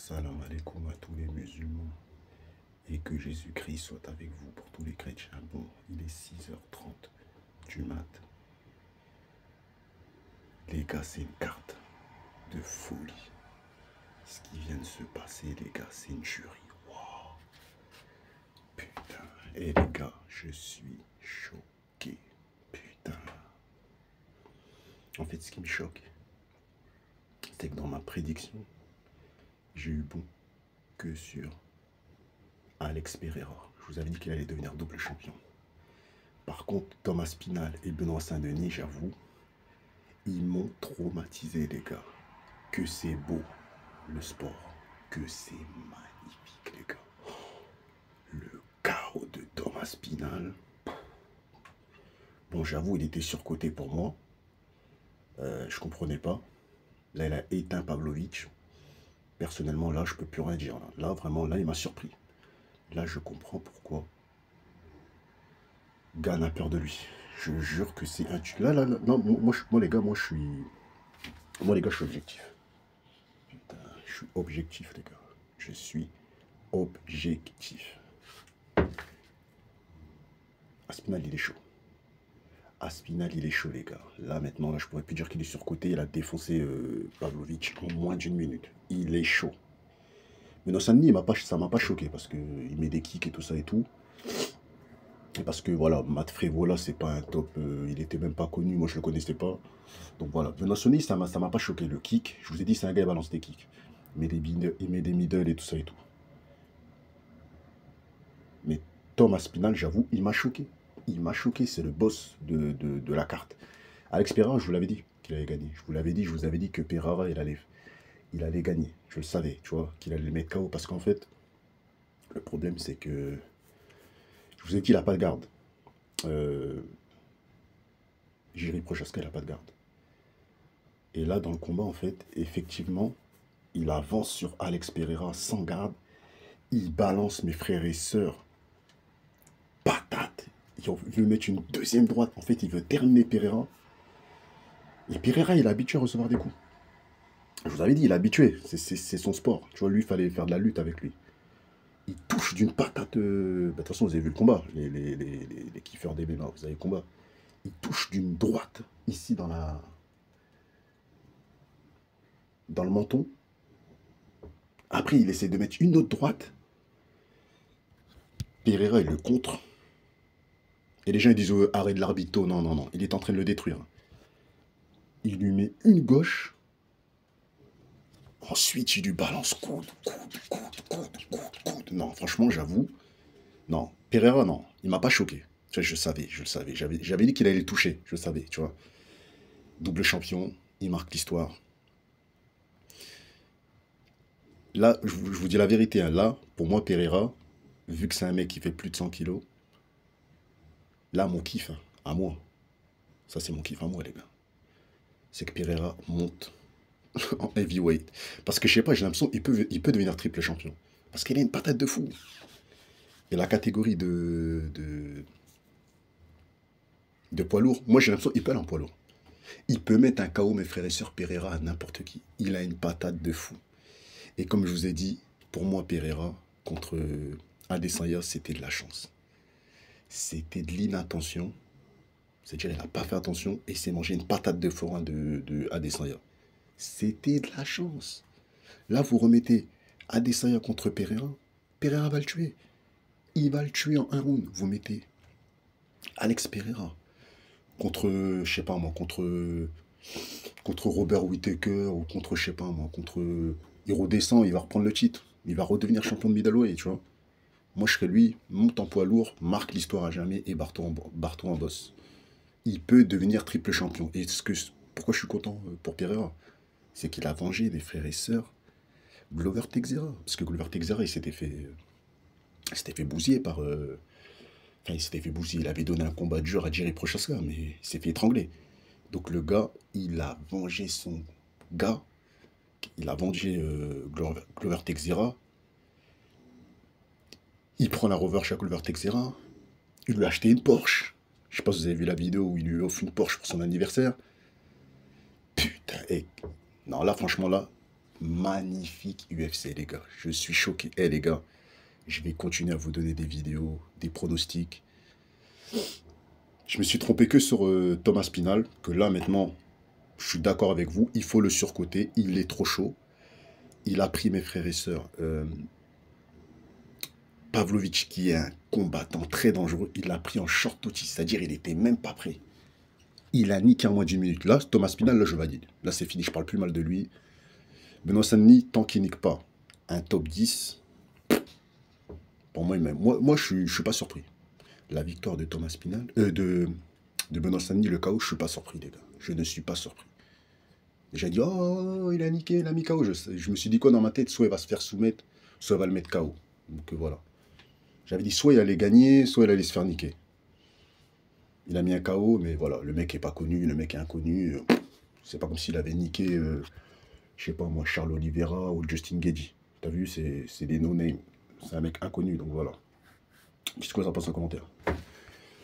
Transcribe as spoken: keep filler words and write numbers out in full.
Salam alaikum à tous les musulmans et que Jésus-Christ soit avec vous pour tous les chrétiens. Bon, il est six heures trente du mat. Les gars, c'est une carte de folie. Ce qui vient de se passer, les gars, c'est une tuerie. Wow. Putain. Et les gars, je suis choqué. Putain. En fait, ce qui me choque, c'est que dans ma prédiction, j'ai eu bon que sur Alex Pereira. Je vous avais dit qu'il allait devenir double champion. Par contre, Thomas Pinal et Benoît Saint-Denis, j'avoue, ils m'ont traumatisé, les gars. Que c'est beau, le sport. Que c'est magnifique, les gars. Le chaos de Thomas Pinal. Bon, j'avoue, il était surcoté pour moi. Euh, je comprenais pas. Là, il a éteint Pavlovich. Personnellement, là, je peux plus rien dire. Là, là vraiment, là, il m'a surpris. Là, je comprends pourquoi Gann a peur de lui. Je jure que c'est un... Là, là, là, non, moi, je, moi, les gars, moi, je suis... Moi, les gars, je suis objectif. Putain, je suis objectif, les gars. Je suis objectif. Aspinal, il est chaud. Aspinal, il est chaud, les gars. Là, maintenant, là, je pourrais plus dire qu'il est surcoté. Il a défoncé euh, Pavlovich en moins d'une minute. Il est chaud. Mais dans Saint-Denis, ça m'a pas choqué parce qu'il met des kicks et tout ça et tout. Et parce que, voilà, Matt Frévola, c'est pas un top. Euh, il était même pas connu. Moi, je le connaissais pas. Donc, voilà. Benoît Saint-Denis, ça m'a pas choqué. Le kick, je vous ai dit, c'est un gars qui balance des kicks. Il met des, il met des middle et tout ça et tout. Mais Thomas Aspinal, j'avoue, il m'a choqué. Il m'a choqué, c'est le boss de, de, de la carte. Alex Pereira, je vous l'avais dit qu'il allait gagner. Je vous l'avais dit, je vous avais dit que Pereira, il allait, il allait gagner. Je le savais, tu vois, qu'il allait le mettre K O. Parce qu'en fait, le problème, c'est que, je vous ai dit, il n'a pas de garde. Euh, Jiri Prochaska, il n'a pas de garde. Et là, dans le combat, en fait, effectivement, il avance sur Alex Pereira sans garde. Il balance mes frères et sœurs. Patate. Il veut mettre une deuxième droite. En fait, il veut terminer Pereira. Et Pereira, il est habitué à recevoir des coups. Je vous avais dit, il est habitué. C'est son sport. Tu vois, lui, il fallait faire de la lutte avec lui. Il touche d'une patate. Euh... Bah, de toute façon, vous avez vu le combat. Les, les, les, les, les kiffeurs des M M A, vous avez le combat. Il touche d'une droite, ici, dans la... dans le menton. Après, il essaie de mettre une autre droite. Pereira, il le contre. Et les gens, ils disent, oh, arrête de l'arbitre. Non, non, non. Il est en train de le détruire. Il lui met une gauche. Ensuite, il lui balance coude, coude, coude, coude, coude, coude. Non, franchement, j'avoue. Non, Pereira, non. Il m'a pas choqué. Tu vois, je savais, je le savais. J'avais dit qu'il allait le toucher. Je le savais, tu vois. Double champion. Il marque l'histoire. Là, je vous, je vous dis la vérité. Hein, là, pour moi, Pereira, vu que c'est un mec qui fait plus de cent kilos, là, mon kiff, hein, à moi. Ça, c'est mon kiff à moi, les gars. C'est que Pereira monte en heavyweight. Parce que je sais pas, j'ai l'impression qu'il peut, il peut devenir triple champion. Parce qu'il a une patate de fou. Et la catégorie de, de, de poids lourd, moi j'ai l'impression qu'il peut aller en poids lourd. Il peut mettre un K O, mes frères et sœurs, Pereira à n'importe qui. Il a une patate de fou. Et comme je vous ai dit, pour moi, Pereira contre Adesanya, c'était de la chance. C'était de l'inattention. C'est-à-dire qu'il n'a pas fait attention et s'est mangé une patate de forain de, de Adesanya. C'était de la chance. Là, vous remettez Adesanya contre Pereira. Pereira va le tuer. Il va le tuer en un round. Vous mettez Alex Pereira contre, je sais pas moi, contre, contre Robert Whittaker ou contre, je sais pas moi, contre... Il redescend, il va reprendre le titre. Il va redevenir champion de middleweight, tu vois. Moi, je serais lui, monte en poids lourd, marque l'histoire à jamais et Barto en, Barto en boss. Il peut devenir triple champion. Et ce que, pourquoi je suis content pour Pereira, c'est qu'il a vengé mes frères et sœurs Glover Teixeira. Parce que Glover Teixeira, il s'était fait, il s'était fait bousiller par... Euh, enfin, il s'était fait bousiller. Il avait donné un combat dur à Jiri Prochaska, mais il s'est fait étrangler. Donc le gars, il a vengé son gars. Il a vengé euh, Glover, Glover Teixeira. Il prend la revanche à Glover Teixeira. Il lui a acheté une Porsche. Je sais pas si vous avez vu la vidéo où il lui offre une Porsche pour son anniversaire. Putain, et... Non, là, franchement, là, magnifique U F C, les gars. Je suis choqué. Eh, les gars, je vais continuer à vous donner des vidéos, des pronostics. Je me suis trompé que sur euh, Thomas Spinal, que là, maintenant, je suis d'accord avec vous. Il faut le surcoter. Il est trop chaud. Il a pris mes frères et sœurs. Euh, Pavlovich, qui est un combattant très dangereux, il l'a pris en short notice. C'est-à-dire, il n'était même pas prêt. Il a niqué en moins d'une minute. Là, Thomas Spinal, là, je valide. Là, c'est fini. Je parle plus mal de lui. Benoît Saint-Denis, tant qu'il nique pas un top dix, pour moi, même. Moi, moi je ne suis pas surpris. La victoire de Thomas Spinal, euh, de, de Benoît Saint-Denis, le K O, je ne suis pas surpris, les gars. Je ne suis pas surpris. J'ai dit, oh, il a niqué, il a mis K O. Je, je me suis dit quoi dans ma tête? Soit il va se faire soumettre, soit il va le mettre K O. Donc voilà. J'avais dit, soit il allait gagner, soit il allait se faire niquer. Il a mis un K O, mais voilà, le mec est pas connu, le mec est inconnu. C'est pas comme s'il avait niqué, euh, je sais pas moi, Charles Oliveira ou Justin Gaethje. T'as vu, c'est des no-names. C'est un mec inconnu, donc voilà. Qu'est-ce que vous en pensez en commentaire?